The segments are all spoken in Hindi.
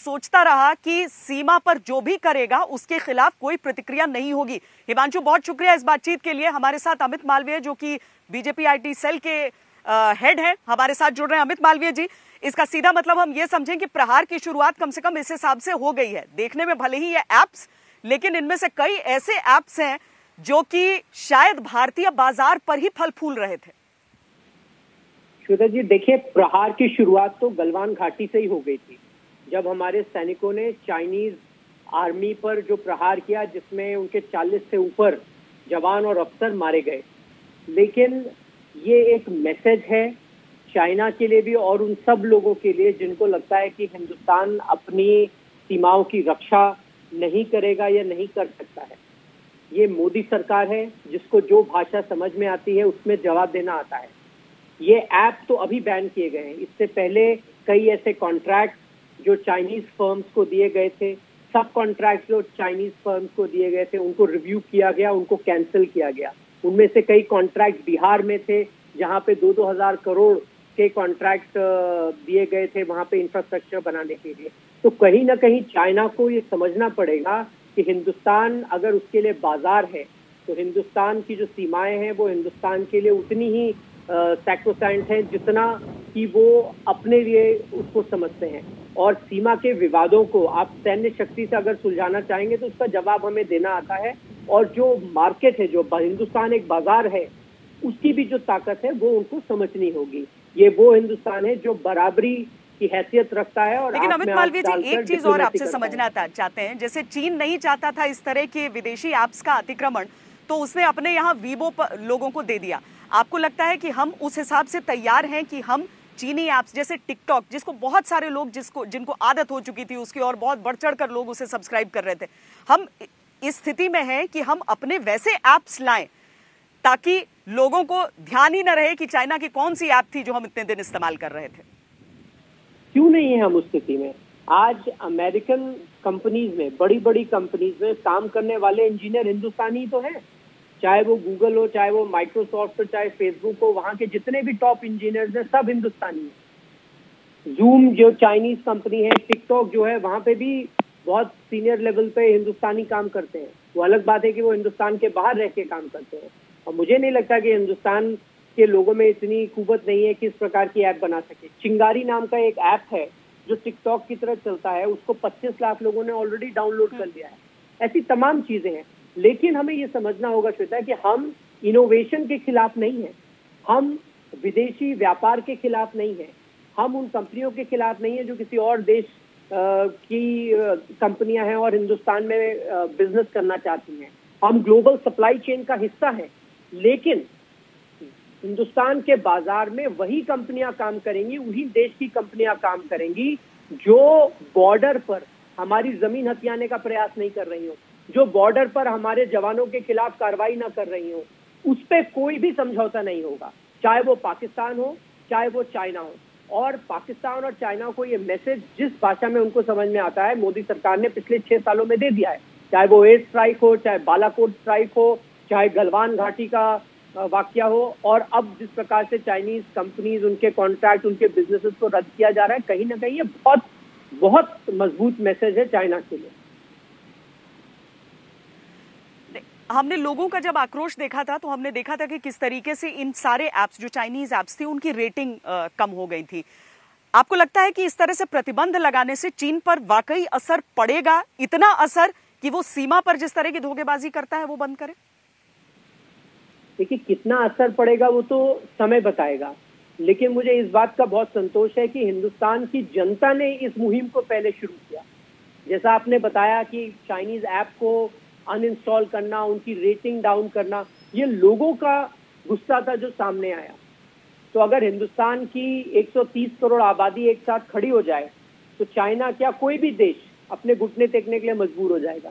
सोचता रहा कि सीमा पर जो भी करेगा उसके खिलाफ कोई प्रतिक्रिया नहीं होगी। हिमांशु, बहुत शुक्रिया इस बातचीत के लिए। हमारे साथ अमित मालवीय जो कि बीजेपी आईटी सेल के हेड हैं, हमारे साथ जुड़ रहे हैं। अमित मालवीय जी, इसका सीधा मतलब हम ये समझें कि प्रहार की शुरुआत कम से कम इस हिसाब से हो गई है। देखने में भले ही ये एप्स, लेकिन इनमें से कई ऐसे एप्स हैं जो कि शायद भारतीय बाजार पर ही फल फूल रहे थे। श्वेता जी, देखिए, प्रहार की शुरुआत तो गलवान घाटी से ही हो गई थी, जब हमारे सैनिकों ने चाइनीज आर्मी पर जो प्रहार किया, जिसमें उनके 40 से ऊपर जवान और अफसर मारे गए। लेकिन ये एक मैसेज है चाइना के लिए भी और उन सब लोगों के लिए जिनको लगता है कि हिंदुस्तान अपनी सीमाओं की रक्षा नहीं करेगा या नहीं कर सकता है। ये मोदी सरकार है जिसको जो भाषा समझ में आती है उसमें जवाब देना आता है। ये ऐप तो अभी बैन किए गए हैं। इससे पहले कई ऐसे कॉन्ट्रैक्ट जो चाइनीज फर्म्स को दिए गए थे, सब कॉन्ट्रैक्ट जो चाइनीज फर्म्स को दिए गए थे, उनको रिव्यू किया गया, उनको कैंसिल किया गया। उनमें से कई कॉन्ट्रैक्ट बिहार में थे जहां पे 2-2 हजार करोड़ के कॉन्ट्रैक्ट दिए गए थे वहां पे इंफ्रास्ट्रक्चर बनाने के लिए। तो कहीं ना कहीं चाइना को ये समझना पड़ेगा कि हिंदुस्तान अगर उसके लिए बाजार है तो हिंदुस्तान की जो सीमाएं हैं वो हिंदुस्तान के लिए उतनी ही सैक्रोसैंट है जितना कि वो अपने लिए उसको समझते हैं। और सीमा के विवादों को आप सैन्य शक्ति से अगर सुलझाना चाहेंगे तो उसका जवाब हमें देना आता है। और जो मार्केट है, जो हिंदुस्तान एक बाजार है, उसकी भी जो ताकत है वो उनको समझनी होगी। ये वो हिंदुस्तान है जो बराबरी की हैसियत रखता है। और लेकिन अमित मालवीय जी, एक चीज और आपसे समझना चाहते हैं, जैसे चीन नहीं चाहता था इस तरह के विदेशी ऐप्स का अतिक्रमण, तो उसने अपने यहाँ वीवो लोगों को दे दिया। आपको लगता है कि हम उस हिसाब से तैयार हैं कि हम चीनी ऐप्स जैसे टिकटॉक, जिसको बहुत सारे लोग जिनको आदत हो चुकी थी उसकी, और बहुत बढ़ चढ़ कर लोग उसे सब्सक्राइब कर रहे थे, हम इस स्थिति में हैं कि हम अपने वैसे ऐप्स लाएं ताकि लोगों को ध्यान ही न रहे कि चाइना की कौन सी ऐप थी जो हम इतने दिन इस्तेमाल कर रहे थे? क्यों नहीं है हम उस स्थिति में? आज अमेरिकन कंपनीज में, बड़ी बड़ी कंपनीज में काम करने वाले इंजीनियर हिंदुस्तानी तो हैं। चाहे वो गूगल हो, चाहे वो माइक्रोसॉफ्ट हो, चाहे फेसबुक हो, वहां के जितने भी टॉप इंजीनियर्स हैं सब हिंदुस्तानी हैं। जूम जो चाइनीज कंपनी है, टिकटॉक जो है, वहां पे भी बहुत सीनियर लेवल पे हिंदुस्तानी काम करते हैं। वो अलग बात है कि वो हिंदुस्तान के बाहर रह के काम करते हैं। और मुझे नहीं लगता कि हिंदुस्तान के लोगों में इतनी कुवत नहीं है कि इस प्रकार की ऐप बना सके। चिंगारी नाम का एक ऐप है जो टिकटॉक की तरह चलता है, उसको 25 लाख लोगों ने ऑलरेडी डाउनलोड कर लिया है। ऐसी तमाम चीजें हैं। लेकिन हमें ये समझना होगा श्वेता कि हम इनोवेशन के खिलाफ नहीं है, हम विदेशी व्यापार के खिलाफ नहीं है, हम उन कंपनियों के खिलाफ नहीं है जो किसी और देश की कंपनियां हैं और हिंदुस्तान में बिजनेस करना चाहती हैं। हम ग्लोबल सप्लाई चेन का हिस्सा हैं, लेकिन हिंदुस्तान के बाजार में वही कंपनियां काम करेंगी, वही देश की कंपनियां काम करेंगी जो बॉर्डर पर हमारी जमीन हथियाने का प्रयास नहीं कर रही हो, जो बॉर्डर पर हमारे जवानों के खिलाफ कार्रवाई ना कर रही हो। उस पर कोई भी समझौता नहीं होगा, चाहे वो पाकिस्तान हो, चाहे वो चाइना हो। और पाकिस्तान और चाइना को ये मैसेज जिस भाषा में उनको समझ में आता है, मोदी सरकार ने पिछले 6 सालों में दे दिया है। चाहे वो एयर स्ट्राइक हो, चाहे बालाकोट स्ट्राइक हो, चाहे गलवान घाटी का वाकया हो, और अब जिस प्रकार से चाइनीज कंपनीज, उनके कॉन्ट्रैक्ट, उनके बिजनेसेस को रद्द किया जा रहा है, कहीं ना कहीं ये बहुत बहुत मजबूत मैसेज है चाइना के लिए। हमने लोगों का जब आक्रोश देखा था तो हमने देखा था कि किस तरीके से इन सारे ऐप्स जो चाइनीज ऐप्स थी उनकी रेटिंग कम हो गई थी। आपको लगता है कि इस तरह से प्रतिबंध लगाने से चीन पर वाकई असर पड़ेगा, इतना असर कि वो सीमा पर जिस तरह की धोखेबाजी करता है वो बंद करे? देखिए, कितना असर पड़ेगा वो तो समय बताएगा, लेकिन मुझे इस बात का बहुत संतोष है कि हिंदुस्तान की जनता ने इस मुहिम को पहले शुरू किया। जैसा आपने बताया कि चाइनीज ऐप को अनइंस्टॉल करना, उनकी रेटिंग डाउन करना, ये लोगों का गुस्सा था जो सामने आया। तो अगर हिंदुस्तान की 130 करोड़ आबादी एक साथ खड़ी हो जाए तो चाइना क्या कोई भी देश अपने घुटने टेकने के लिए मजबूर हो जाएगा।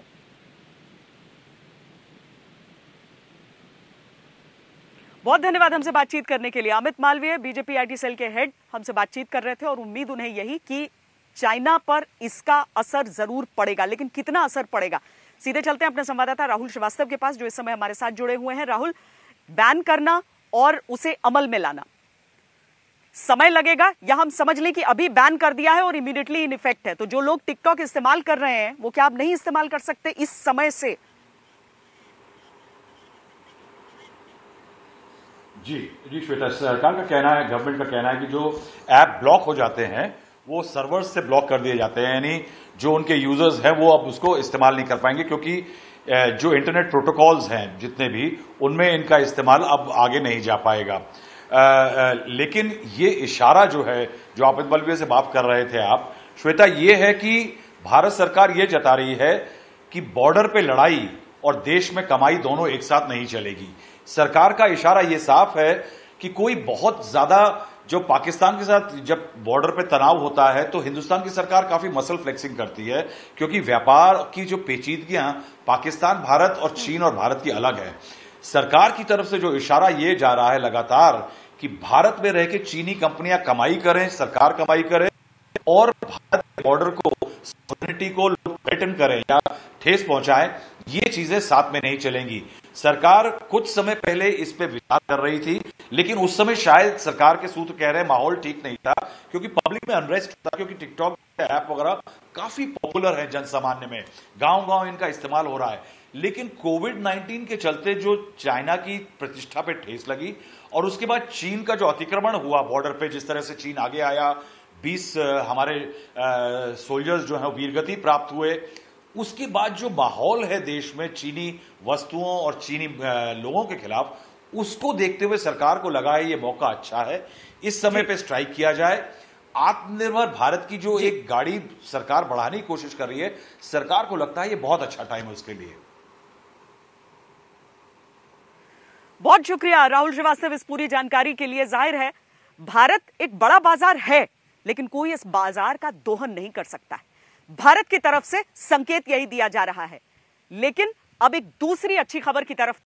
बहुत धन्यवाद हमसे बातचीत करने के लिए। Amit Malviya, BJP IT cell के हेड, हमसे बातचीत कर रहे थे और उम्मीद उन्हें यही कि चाइना पर इसका असर जरूर पड़ेगा, लेकिन कितना असर पड़ेगा। सीधे चलते हैं अपने संवाददाता राहुल श्रीवास्तव के पास जो इस समय हमारे साथ जुड़े हुए हैं। राहुल, बैन करना और उसे अमल में लाना, समय लगेगा या हम समझ लें कि अभी बैन कर दिया है और इमीडिएटली इन इफेक्ट है, तो जो लोग टिकटॉक इस्तेमाल कर रहे हैं वो क्या आप नहीं इस्तेमाल कर सकते इस समय से? जी जी श्वेता, सरकार का कहना है, गवर्नमेंट का कहना है कि जो ऐप ब्लॉक हो जाते हैं वो सर्वर्स से ब्लॉक कर दिए जाते हैं, यानी जो उनके यूजर्स हैं वो अब उसको इस्तेमाल नहीं कर पाएंगे, क्योंकि जो इंटरनेट प्रोटोकॉल्स हैं जितने भी, उनमें इनका इस्तेमाल अब आगे नहीं जा पाएगा। लेकिन ये इशारा जो है, जो आप बलबीर से बात कर रहे थे आप श्वेता, ये है कि भारत सरकार ये जता रही है कि बॉर्डर पे लड़ाई और देश में कमाई दोनों एक साथ नहीं चलेगी। सरकार का इशारा ये साफ है कि कोई बहुत ज्यादा जो पाकिस्तान के साथ जब बॉर्डर पे तनाव होता है तो हिंदुस्तान की सरकार काफी मसल फ्लेक्सिंग करती है, क्योंकि व्यापार की जो पेचीदगियां पाकिस्तान, भारत और चीन और भारत की अलग है। सरकार की तरफ से जो इशारा ये जा रहा है लगातार कि भारत में रह के चीनी कंपनियां कमाई करें, सरकार कमाई करे और भारत के बॉर्डर को, सॉवरेनिटी को थ्रेटन करें या ठेस पहुंचाएं, ये चीजें साथ में नहीं चलेंगी। सरकार कुछ समय पहले इस पे विचार कर रही थी, लेकिन उस समय शायद सरकार के सूत्र कह रहे हैं माहौल ठीक नहीं था, क्योंकि पब्लिक में अनरेस्ट था, क्योंकि टिकटॉक ऐप वगैरह काफी पॉपुलर है जन सामान्य में, गांव-गांव इनका इस्तेमाल हो रहा है। लेकिन कोविड-19 के चलते जो चाइना की प्रतिष्ठा पे ठेस लगी और उसके बाद चीन का जो अतिक्रमण हुआ बॉर्डर पे, जिस तरह से चीन आगे आया, 20 हमारे सोल्जर्स जो हैं वीरगति प्राप्त हुए, उसके बाद जो माहौल है देश में चीनी वस्तुओं और चीनी लोगों के खिलाफ, उसको देखते हुए सरकार को लगा है ये मौका अच्छा है, इस समय पे स्ट्राइक किया जाए। आत्मनिर्भर भारत की जो एक गाड़ी सरकार बढ़ाने की कोशिश कर रही है, सरकार को लगता है ये बहुत अच्छा टाइम है उसके लिए। बहुत शुक्रिया राहुल श्रीवास्तव इस पूरी जानकारी के लिए। जाहिर है भारत एक बड़ा बाजार है, लेकिन कोई इस बाजार का दोहन नहीं कर सकता है। भारत की तरफ से संकेत यही दिया जा रहा है। लेकिन अब एक दूसरी अच्छी खबर की तरफ